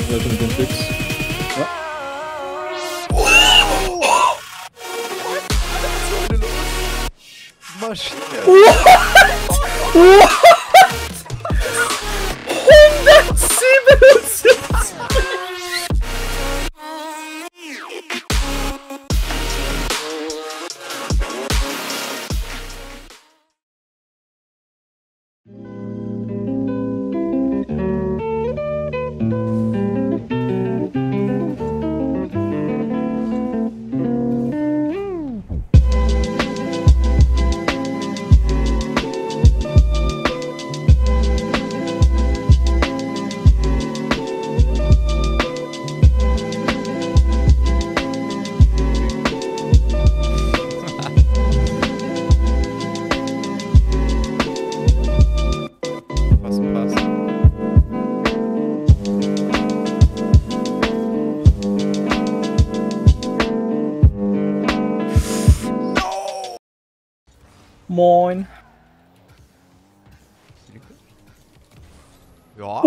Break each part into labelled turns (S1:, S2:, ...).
S1: Leute mit den Tricks. Ja.
S2: Maschine.
S1: What? 177! Moin.
S2: Ja.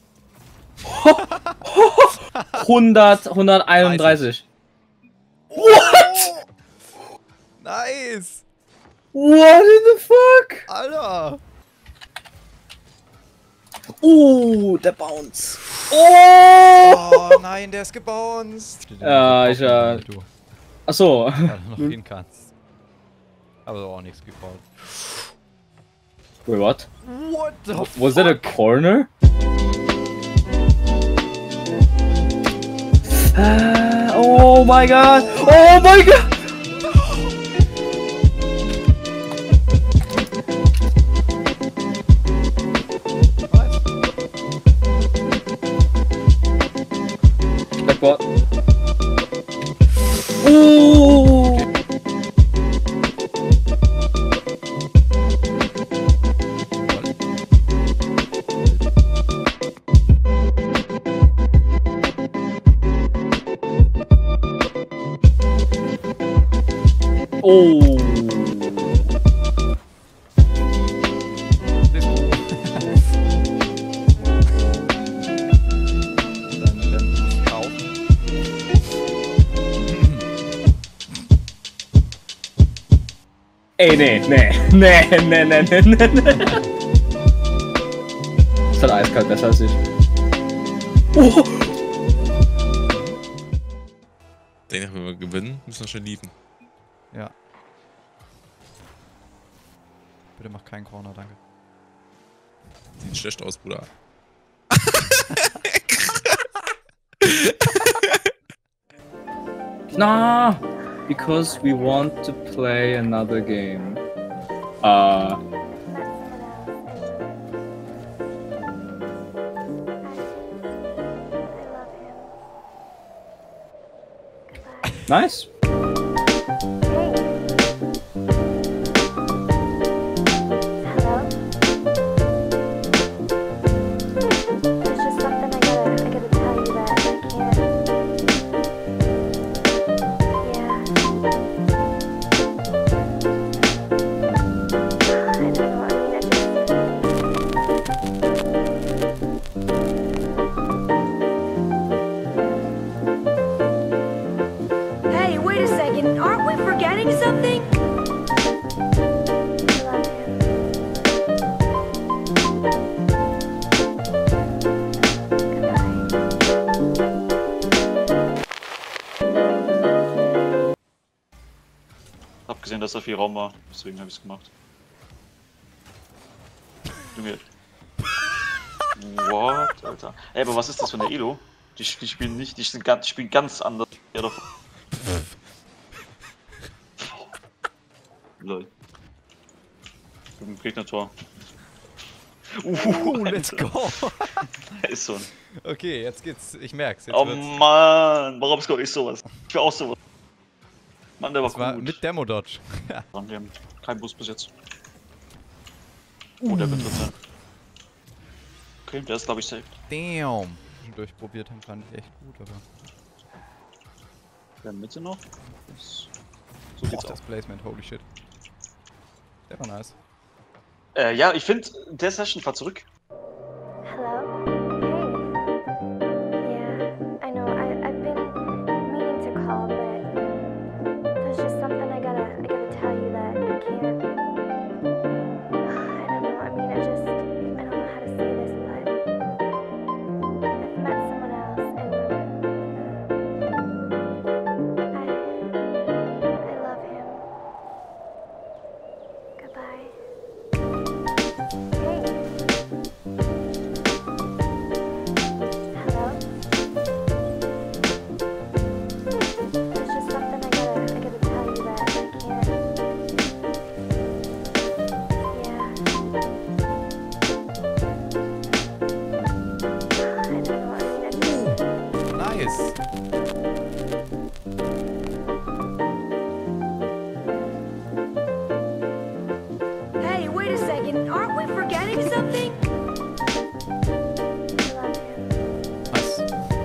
S1: 131.
S2: What? Nice.
S1: What in the fuck?
S2: Alter.
S1: Der Bounce.
S2: Oh nein, der ist gebounced.
S1: Ja, Achso.
S2: Ja, du noch gehen kannst. Aber auch nichts gefault.
S1: Wait, what?
S2: What the fuck?
S1: Was that a corner? Oh my god! Oh my god! Backboard. Oh! Oh! Ey, nee. Ist halt eiskalt besser als ich. Oh!
S3: Ich denke, wenn wir gewinnen, müssen wir schon lieben.
S2: Ja. Bitte mach keinen Corner, danke.
S3: Sieht schlecht aus, Bruder.
S1: Nah, because we want to play another game. Nice.
S4: Hey, wait a second. Aren't we forgetting something?
S5: Hab gesehen, dass da viel Raum war, deswegen habe ich es gemacht. Junge. What, Alter? Ey, aber was ist das für eine Elo? Die spielen nicht, die spielen ganz anders. Ja, doch. Lol. Im Gegnertor.
S2: Let's go.
S5: Ist so ein.
S2: Okay, jetzt geht's. Ich merk's. Jetzt
S5: Oh
S2: wird's.
S5: Mann, warum score ich sowas? Ich will auch sowas. Mann, der
S2: Das
S5: war
S2: war
S5: gut.
S2: mit Demo-Dodge. Ja.
S5: Wir haben keinen Boost bis jetzt. Oh, der wird drin sein. Okay, der ist glaube ich safe.
S2: Damn. Durchprobiert haben fand ich echt gut, aber.
S5: Der in der Mitte noch. So
S2: Boah,
S5: geht's auch.
S2: das Placement, holy shit. Der war nice.
S5: Ja, ich finde, der Session fahr zurück.
S4: Hello? Hey.
S2: Nice.
S4: Hey, wait a second. Aren't we forgetting something?
S2: Nice.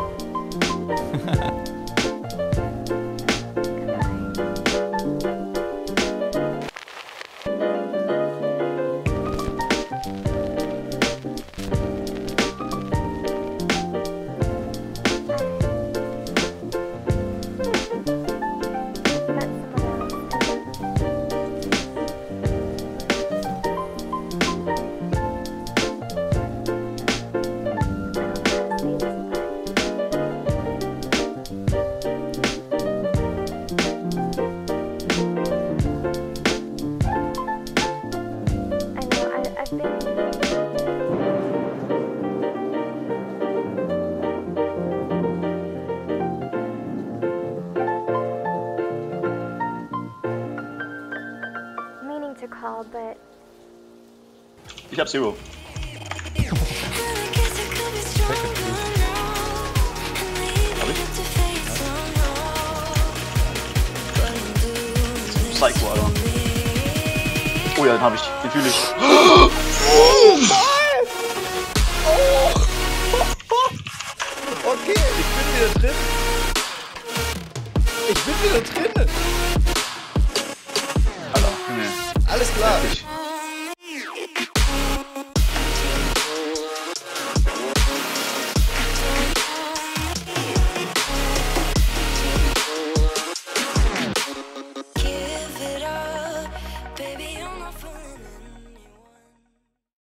S6: Meaning to call, but
S5: Ich hab Zero. Hab ich? Psycho, Alter. Oh ja, den hab ich. Den fühl ich.
S2: Okay, ich bin wieder drin. Ich bin wieder drin.
S5: Alter, Junge.
S2: Alles klar.
S5: Fertig.